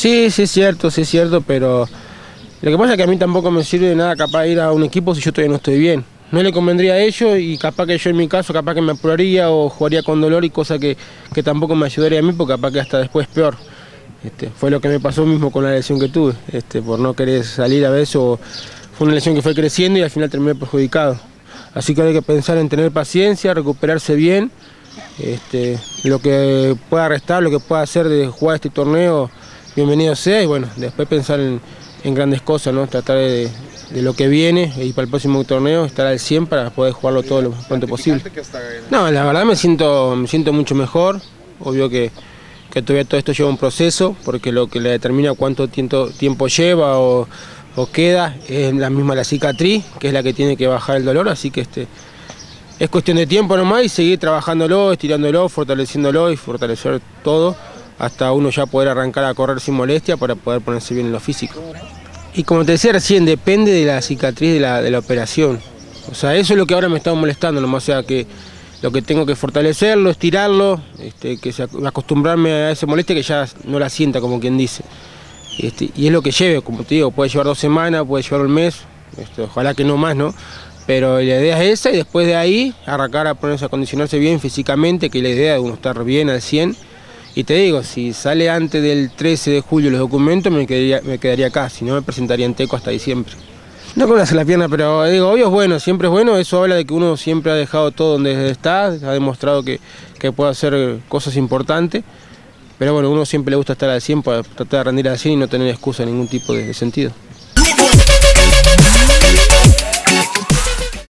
Sí, sí es cierto, pero lo que pasa es que a mí tampoco me sirve de nada capaz ir a un equipo si yo todavía no estoy bien. No le convendría a ellos y capaz que yo en mi caso, capaz que me apuraría o jugaría con dolor y cosa que tampoco me ayudaría a mí porque capaz que hasta después peor. Fue lo que me pasó mismo con la lesión que tuve, por no querer salir a veces, o fue una lesión que fue creciendo y al final terminé perjudicado. Así que hay que pensar en tener paciencia, recuperarse bien, lo que pueda restar, lo que pueda hacer de jugar este torneo, bienvenido sea, y bueno, después pensar en grandes cosas, ¿no? Tratar de lo que viene y para el próximo torneo estar al 100 para poder jugarlo todo lo más pronto posible. No, la verdad me siento mucho mejor, obvio que todavía todo esto lleva un proceso, porque lo que le determina cuánto tiempo lleva o queda es la cicatriz, que es la que tiene que bajar el dolor, así que es cuestión de tiempo nomás y seguir trabajándolo, estirándolo, fortaleciéndolo y fortalecer todo, hasta uno ya poder arrancar a correr sin molestia para poder ponerse bien en lo físico. Y como te decía recién, depende de la cicatriz de la operación. O sea, eso es lo que ahora me está molestando nomás, o sea que lo que tengo que fortalecerlo, estirarlo, acostumbrarme a esa molestia que ya no la sienta, como quien dice. Y es lo que lleve, como te digo, puede llevar 2 semanas, puede llevar un mes, ojalá que no más, ¿no? Pero la idea es esa y después de ahí arrancar a ponerse a condicionarse bien físicamente, que la idea es uno estar bien al 100. Y te digo, si sale antes del 13 de julio los documentos me quedaría acá, si no me presentaría en Teco hasta diciembre. No con la pierna, pero digo, obvio es bueno, siempre es bueno, eso habla de que uno siempre ha dejado todo donde está, ha demostrado que puede hacer cosas importantes, pero bueno, uno siempre le gusta estar al 100 para tratar de rendir al 100 y no tener excusa en ningún tipo de sentido.